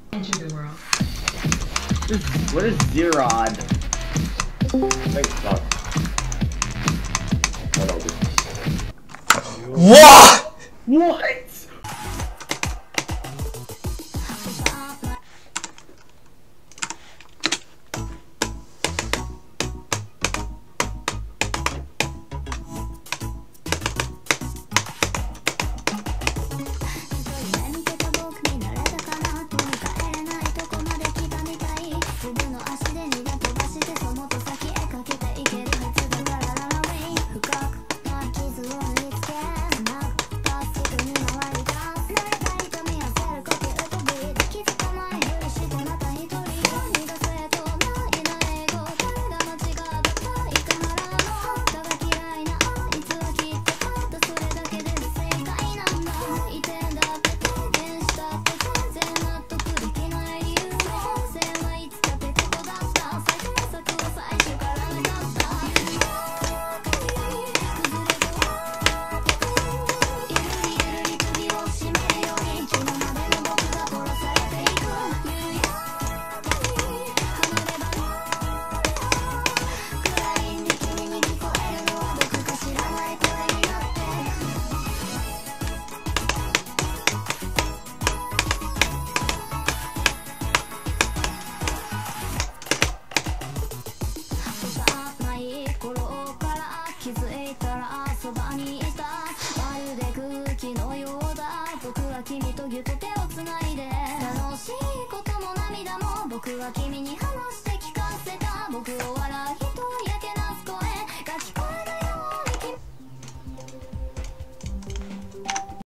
Enter the world. What is Zerod? Thanks, fuck. What? What? 君とぎゅっと手をつないで楽しいことも涙も僕は君に話して聞かせた僕を笑い